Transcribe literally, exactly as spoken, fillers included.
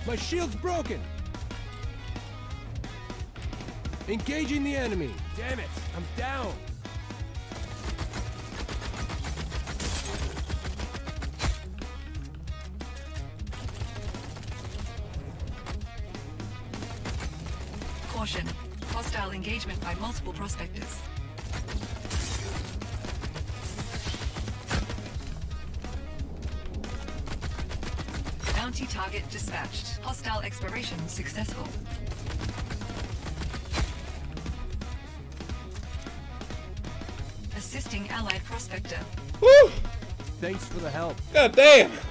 My shield's broken. Engaging the enemy. Damn it, I'm down. Caution. Hostile engagement by multiple prospectors. Bounty target dispatched. Hostile exploration successful. Assisting allied prospector. Woo! Thanks for the help. God damn!